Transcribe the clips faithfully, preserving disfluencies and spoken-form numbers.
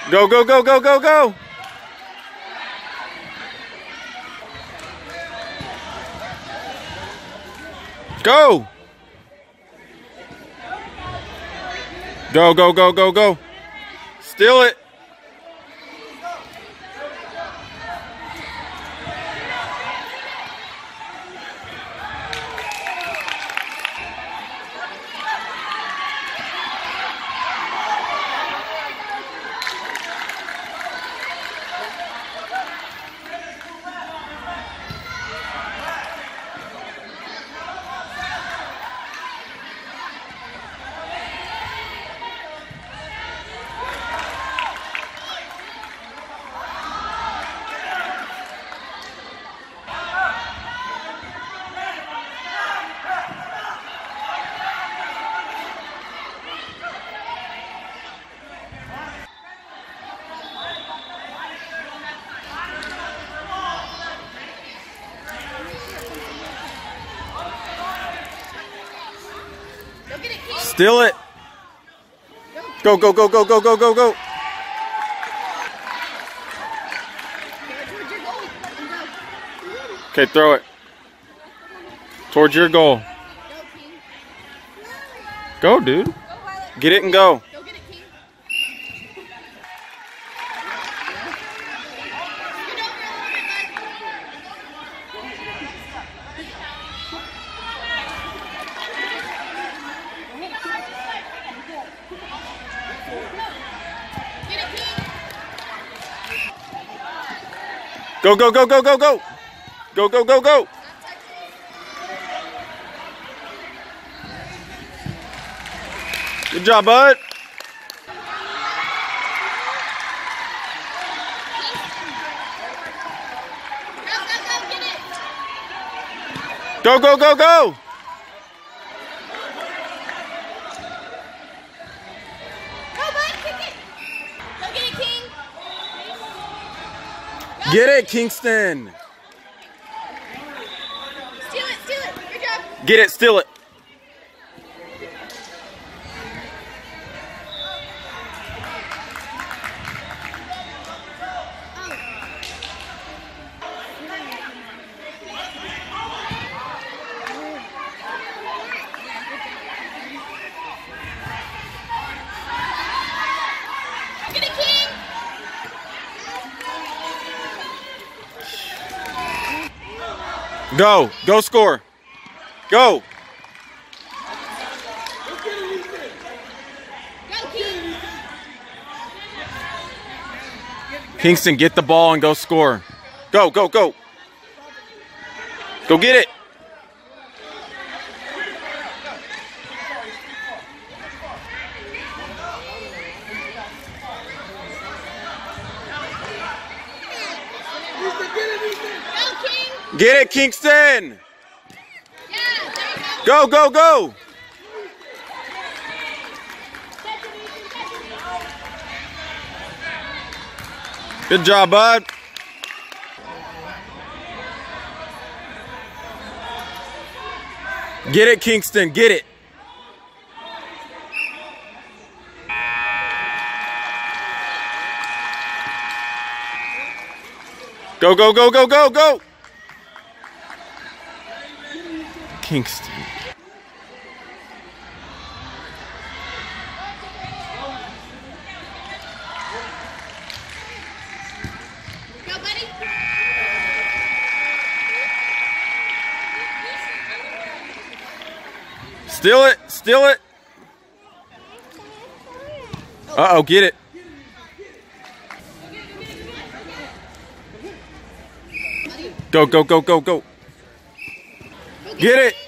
Go, go, go, go, go, go. Go. Go, go, go, go, go. Steal it. Steal it. Go, go, go, go, go, go, go, go. Okay, throw it. Towards your goal. Go, dude. Get it and go. Go, go, go, go, go, go. Go, go, go, go. Good job, bud. Go, go, go, go. Get it, Kingston. Steal it, steal it. Good job. Get it, steal it. Get it, King. Go, go score. Go. Go, King. Kingston, get the ball and go score. Go, go, go. Go get it. Get it, Kingston! Yeah, go, go, go! Good job, bud. Get it, Kingston, get it. Go, go, go, go, go, go! Kingston. Go, buddy. Steal it, steal it. Uh-oh, get it. Go, go, go, go, go. Get it.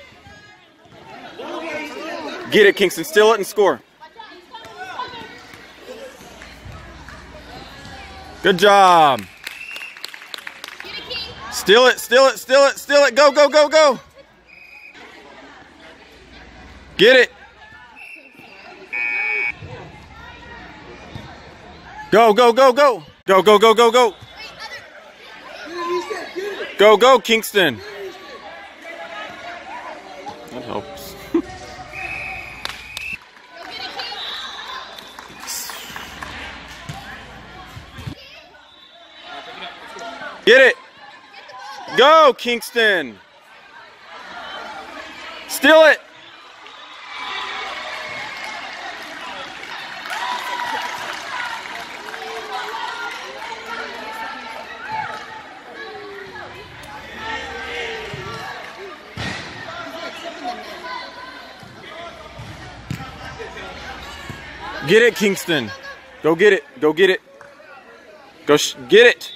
Get it, Kingston. Steal it and score. Good job. Steal it, steal it, steal it, steal it. Go, go, go, go. Get it. Go, go, go, go. Go, go, go, go, go. Go, go, Kingston. That helps. Get it. Go, Kingston. Steal it. Get it, Kingston. Go get it. Go get it. Go sh get it.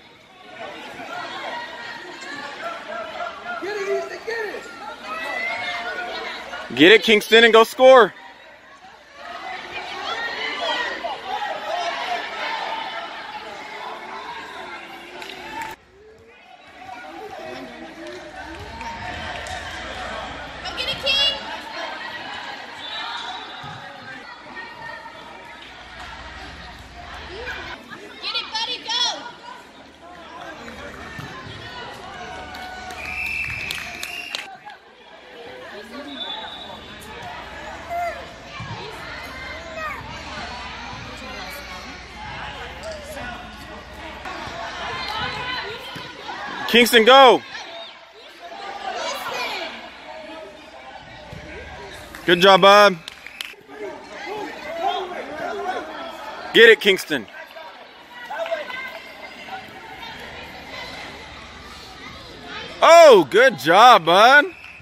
Get it, Kingston, and go score. Go get it, King. Get it, buddy, go. Kingston, go. Good job, bud. Get it, Kingston. Oh, good job, bud.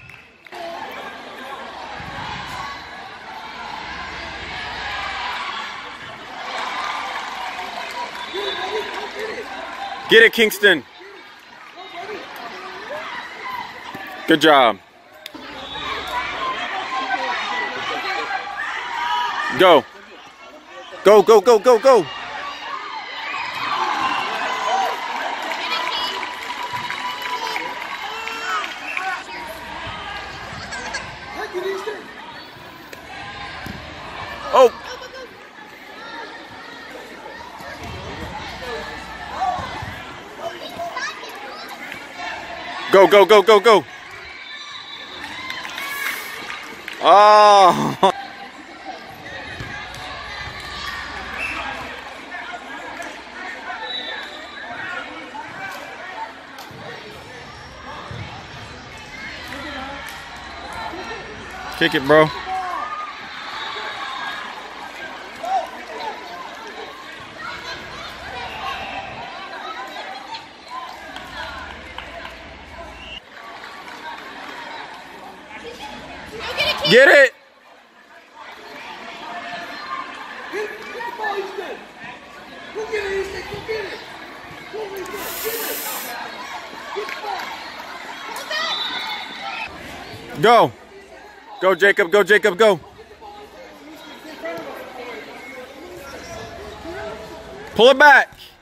Get it, Kingston. Good job. Go. Go, go, go, go, go. Oh. Go, go, go, go, go. Oh. Kick it, bro. Get it! Go! Go, Jacob, go, Jacob, go! Pull it back!